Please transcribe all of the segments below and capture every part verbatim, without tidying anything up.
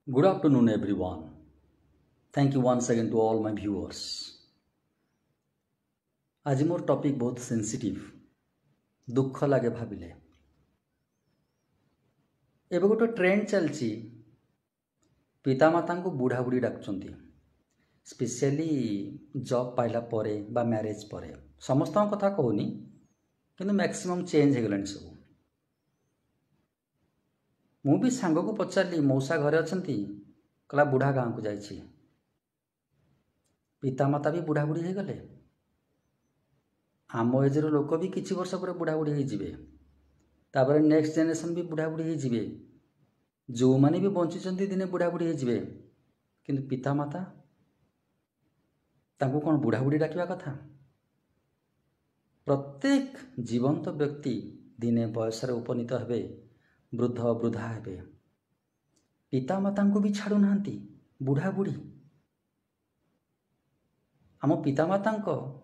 Good afternoon, everyone. Thank you once again to all my viewers. आज मोर topic बहुत sensitive दुख लगे भाविले एबे गोटे ट्रेंड चलची पितामाता को बुढ़ा बुढ़ी डाकुचंती स्पेशली जॉब पाइला परे बा मैरिज परे समस्त कथा कहूनी किंतु मैक्सिमम चेंज हो गलानी सब मु भी सांग को पचारि मौसा घरे अछंती कला बुढ़ा गाँव को जाइछि पितामाता भी बुढ़ा बुढ़ी हो गले आम एजर लोक भी किछि वर्ष पर बुढ़ा बुढ़ी हो जिवे तापर नेक्स्ट जनरेशन भी बुढ़ा बुढ़ी हो जिवे जो माने भी बंचिचंती दिने बुढ़ा बुढ़ी हो जिवे किंतु पितामाता तांको कौन बुढ़ा बुढ़ी डाकिबा कथा प्रत्येक जीवंत व्यक्ति दिने बयसर उपनीत हेबे वृद्ध वृद्धा हेबे पितामाता को भी छाड़ू नांती बुढ़ा बुढ़ी आम पितामाता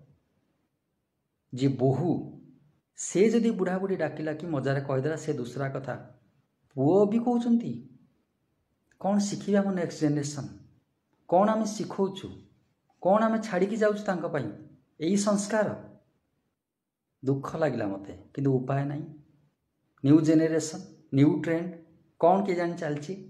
जी बोहू से जदि बुढ़ा बुढ़ी डाकिला कि मजार कहीदेला से दूसरा कथा पुओ भी कहते कौन शिखिबे आम नेक्स्ट जनरेशन कौन आम शिखौचु कौन आम छाड़ी जाऊँ यही संस्कार दुख लगिला मते किंतु उपाय नहीं न्यू जेनेरेशन न्यू ट्रेंड कौन के जान चलची